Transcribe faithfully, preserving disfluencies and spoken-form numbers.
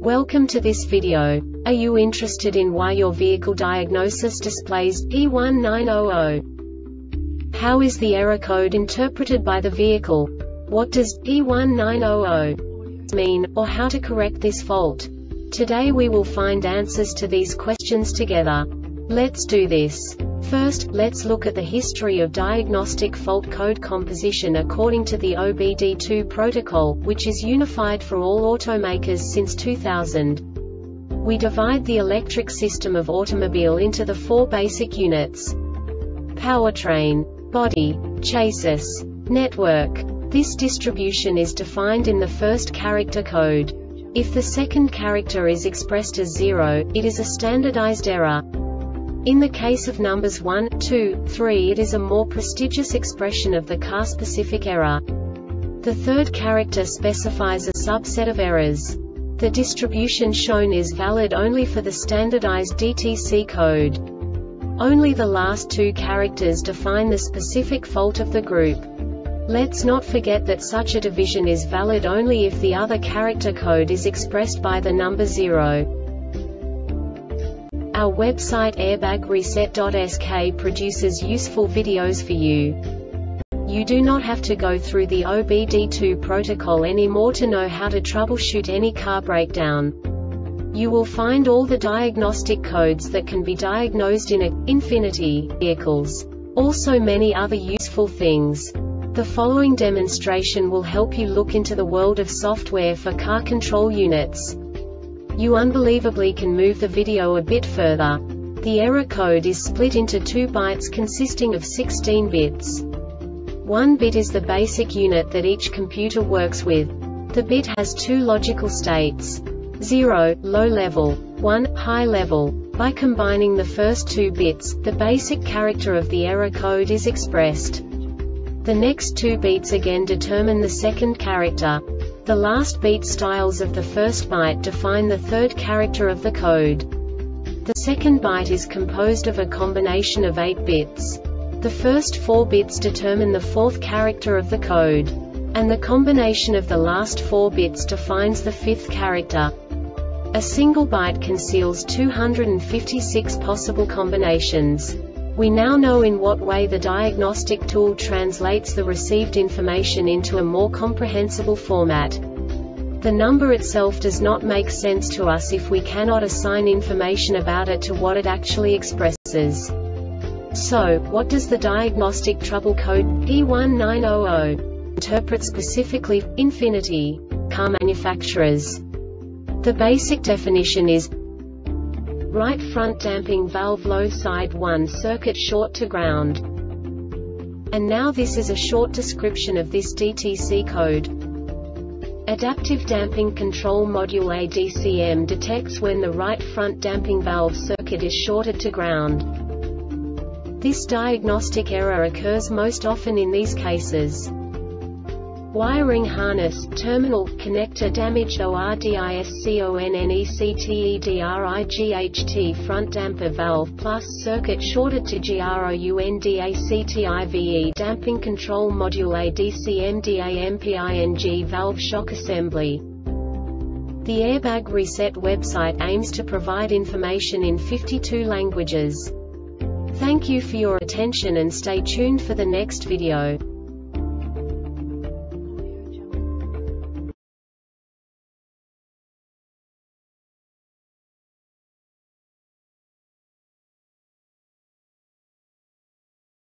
Welcome to this video. Are you interested in why your vehicle diagnosis displays P one nine zero zero? How is the error code interpreted by the vehicle? What does P one nine zero zero mean, or how to correct this fault? Today we will find answers to these questions together. Let's do this. First, let's look at the history of diagnostic fault code composition according to the O B D two protocol, which is unified for all automakers since two thousand. We divide the electric system of automobile into the four basic units: powertrain, body, chassis, network. This distribution is defined in the first character code. If the second character is expressed as zero, it is a standardized error. In the case of numbers one, two, three, it is a more prestigious expression of the car-specific error. The third character specifies a subset of errors. The distribution shown is valid only for the standardized D T C code. Only the last two characters define the specific fault of the group. Let's not forget that such a division is valid only if the other character code is expressed by the number zero. Our website airbag reset dot S K produces useful videos for you. You do not have to go through the O B D two protocol anymore to know how to troubleshoot any car breakdown. You will find all the diagnostic codes that can be diagnosed in a Infiniti vehicles. Also many other useful things. The following demonstration will help you look into the world of software for car control units. You unbelievably can move the video a bit further. The error code is split into two bytes consisting of sixteen bits. One bit is the basic unit that each computer works with. The bit has two logical states: zero, low level, one, high level. By combining the first two bits, the basic character of the error code is expressed. The next two beats again determine the second character. The last beat styles of the first byte define the third character of the code. The second byte is composed of a combination of eight bits. The first four bits determine the fourth character of the code. And the combination of the last four bits defines the fifth character. A single byte conceals two hundred fifty-six possible combinations. We now know in what way the diagnostic tool translates the received information into a more comprehensible format. The number itself does not make sense to us if we cannot assign information about it to what it actually expresses. So, what does the diagnostic trouble code P one nine zero zero interpret specifically for Infiniti car manufacturers? The basic definition is: right front damping valve low side one circuit short to ground. And now this is a short description of this D T C code. Adaptive Damping Control Module A D C M detects when the right front damping valve circuit is shorted to ground. This diagnostic error occurs most often in these cases: wiring harness, terminal, connector damaged O R D I S C O N N E C T E D R I G H T front damper valve plus circuit shorted to groundactive damping control module A D C M damping valve shock assembly. The Airbag Reset website aims to provide information in fifty-two languages. Thank you for your attention and stay tuned for the next video.